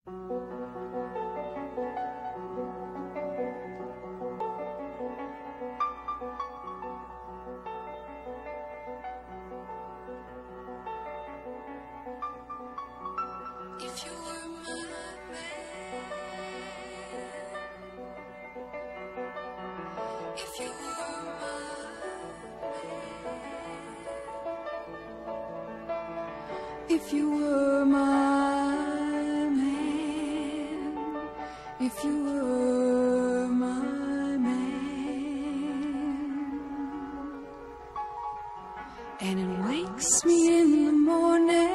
If you were my man, if you were my man, if you were my man, if you were my man, and it wakes me in the morning.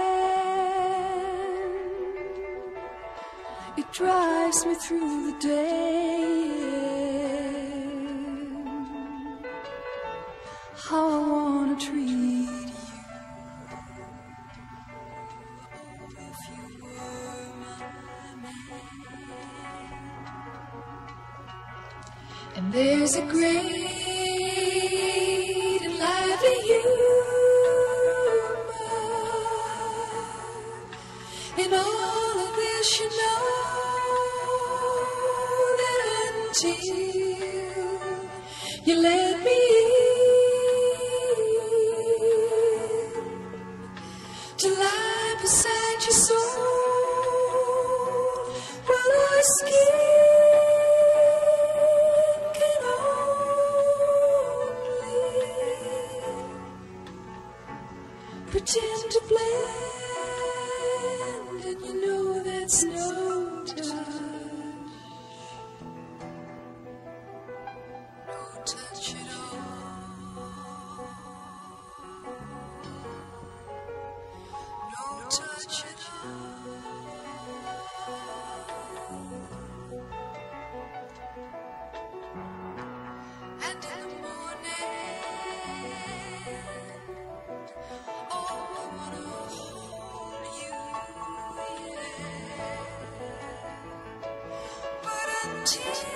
It drives me through the day. How I wanna treat you. If you were my man. And there's a great and lively humor in all of this, you know. Until you let me in to lie beside your soul, while our skin can only pretend to blend, and you know that's no touch. Touch it all. No touch at all. And in the morning, oh, I wanna hold you, yeah. But until